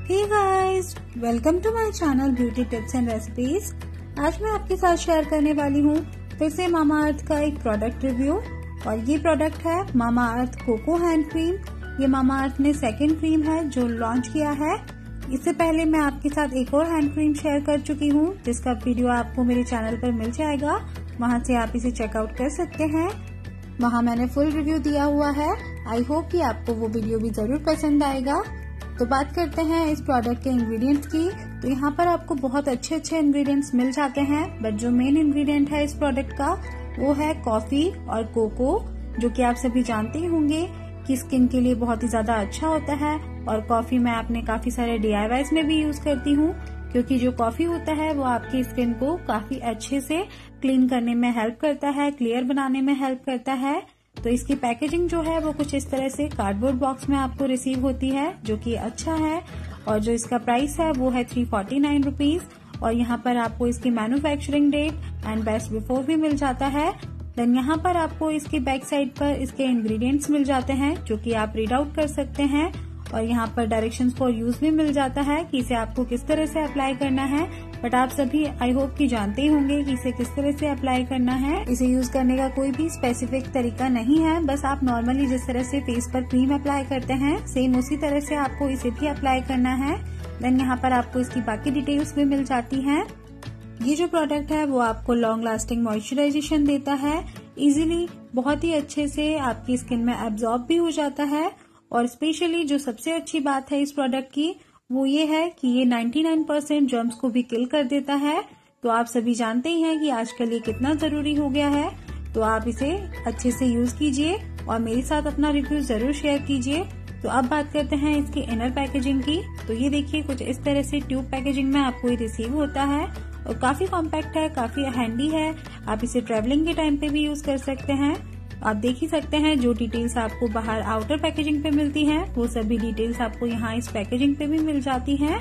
Hey guys, welcome to my channel beauty tips and recipes. आज मैं आपके साथ शेयर करने वाली हूँ फिर से मामा अर्थ का एक प्रोडक्ट रिव्यू और ये प्रोडक्ट है Mamaearth coco hand cream. ये मामा अर्थ ने सेकंड क्रीम है जो लॉन्च किया है। इससे पहले मैं आपके साथ एक और हैंड क्रीम शेयर कर चुकी हूँ जिसका वीडियो आपको मेरे चैनल पर मिल जाएगा, वहाँ से आप इसे चेकआउट कर सकते हैं। वहाँ मैंने फुल रिव्यू दिया हुआ है। आई होप कि आपको वो वीडियो भी जरूर पसंद आएगा। तो बात करते हैं इस प्रोडक्ट के इंग्रेडिएंट्स की। तो यहाँ पर आपको बहुत अच्छे अच्छे इंग्रेडिएंट्स मिल जाते हैं, बट जो मेन इंग्रेडिएंट है इस प्रोडक्ट का वो है कॉफी और कोको, जो कि आप सभी जानते ही होंगे कि स्किन के लिए बहुत ही ज्यादा अच्छा होता है। और कॉफी मैं अपने काफी सारे DIYs में भी यूज करती हूँ, क्योंकि जो कॉफी होता है वो आपकी स्किन को काफी अच्छे से क्लीन करने में हेल्प करता है, क्लियर बनाने में हेल्प करता है। तो इसकी पैकेजिंग जो है वो कुछ इस तरह से कार्डबोर्ड बॉक्स में आपको रिसीव होती है, जो कि अच्छा है। और जो इसका प्राइस है वो है 349 रुपीज। और यहाँ पर आपको इसकी manufacturing date and best before भी मिल जाता है। देन यहाँ पर आपको इसकी बैक साइड पर इसके इंग्रेडिएंट्स मिल जाते हैं, जो कि आप रीड आउट कर सकते हैं। और यहाँ पर डायरेक्शंस फॉर यूज भी मिल जाता है कि इसे आपको किस तरह से अप्लाई करना है। बट आप सभी आई होप कि जानते ही होंगे कि इसे किस तरह से अप्लाई करना है। इसे यूज करने का कोई भी स्पेसिफिक तरीका नहीं है, बस आप नॉर्मली जिस तरह से फेस पर क्रीम अप्लाई करते हैं सेम उसी तरह से आपको इसे भी अप्लाई करना है। देन यहाँ पर आपको इसकी बाकी डिटेल्स भी मिल जाती हैं। ये जो प्रोडक्ट है वो आपको लॉन्ग लास्टिंग मॉइस्चराइजेशन देता है, इजीली बहुत ही अच्छे से आपकी स्किन में एब्जॉर्ब भी हो जाता है। और स्पेशली जो सबसे अच्छी बात है इस प्रोडक्ट की वो ये है कि ये 99% जर्म्स को भी किल कर देता है। तो आप सभी जानते ही हैं कि आजकल ये कितना जरूरी हो गया है। तो आप इसे अच्छे से यूज कीजिए और मेरे साथ अपना रिव्यू जरूर शेयर कीजिए। तो अब बात करते हैं इसकी इनर पैकेजिंग की। तो ये देखिए कुछ इस तरह से ट्यूब पैकेजिंग में आपको ये रिसीव होता है और काफी कॉम्पैक्ट है, काफी हैंडी है। आप इसे ट्रेवलिंग के टाइम पे भी यूज कर सकते हैं। आप देख ही सकते हैं जो डिटेल्स आपको बाहर आउटर पैकेजिंग पे मिलती हैं वो सभी डिटेल्स आपको यहाँ इस पैकेजिंग पे भी मिल जाती हैं।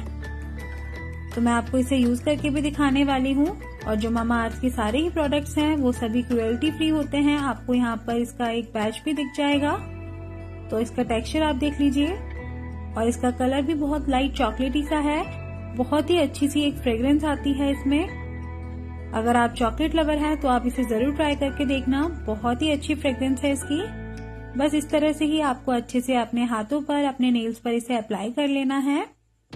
तो मैं आपको इसे यूज करके भी दिखाने वाली हूँ। और जो मामा अर्थ के सारे ही प्रोडक्ट्स हैं वो सभी क्रुएल्टी फ्री होते हैं। आपको यहाँ पर इसका एक बैच भी दिख जाएगा। तो इसका टेक्सचर आप देख लीजिए और इसका कलर भी बहुत लाइट चॉकलेटी सा है। बहुत ही अच्छी सी एक फ्रेग्रेंस आती है इसमें। अगर आप चॉकलेट लवर हैं तो आप इसे जरूर ट्राई करके देखना, बहुत ही अच्छी फ्रेग्रेंस है इसकी। बस इस तरह से ही आपको अच्छे से अपने हाथों पर, अपने नेल्स पर इसे अप्लाई कर लेना है।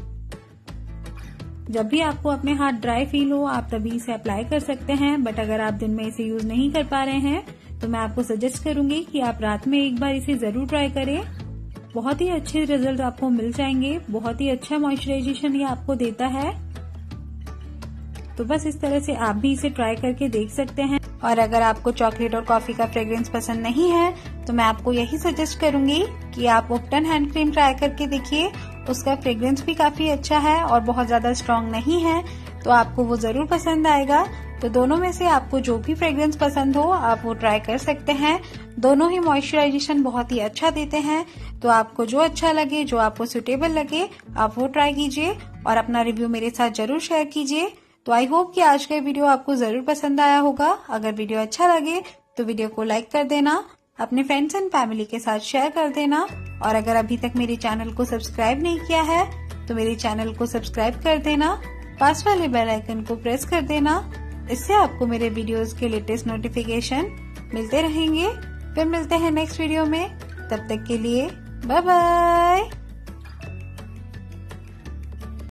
जब भी आपको अपने हाथ ड्राई फील हो आप तभी इसे अप्लाई कर सकते हैं। बट अगर आप दिन में इसे यूज नहीं कर पा रहे हैं तो मैं आपको सजेस्ट करूंगी कि आप रात में एक बार इसे जरूर ट्राई करें। बहुत ही अच्छे रिजल्ट आपको मिल जाएंगे। बहुत ही अच्छा मॉइस्चराइजेशन ये आपको देता है। तो बस इस तरह से आप भी इसे ट्राई करके देख सकते हैं। और अगर आपको चॉकलेट और कॉफी का फ्रेग्रेंस पसंद नहीं है तो मैं आपको यही सजेस्ट करूंगी कि आप उपटन हैंड क्रीम ट्राई करके देखिए। उसका फ्रेग्रेंस भी काफी अच्छा है और बहुत ज्यादा स्ट्रॉन्ग नहीं है, तो आपको वो जरूर पसंद आएगा। तो दोनों में से आपको जो भी फ्रेग्रेंस पसंद हो आप वो ट्राई कर सकते हैं। दोनों ही मॉइस्चराइजेशन बहुत ही अच्छा देते हैं। तो आपको जो अच्छा लगे, जो आपको सुटेबल लगे आप वो ट्राई कीजिए और अपना रिव्यू मेरे साथ जरूर शेयर कीजिए। तो आई होप कि आज का वीडियो आपको जरूर पसंद आया होगा। अगर वीडियो अच्छा लगे तो वीडियो को लाइक कर देना, अपने फ्रेंड्स एंड फैमिली के साथ शेयर कर देना। और अगर अभी तक मेरे चैनल को सब्सक्राइब नहीं किया है तो मेरे चैनल को सब्सक्राइब कर देना, पास वाले बेल आइकन को प्रेस कर देना। इससे आपको मेरे वीडियोस के लेटेस्ट नोटिफिकेशन मिलते रहेंगे। फिर मिलते हैं नेक्स्ट वीडियो में, तब तक के लिए बाय बाय।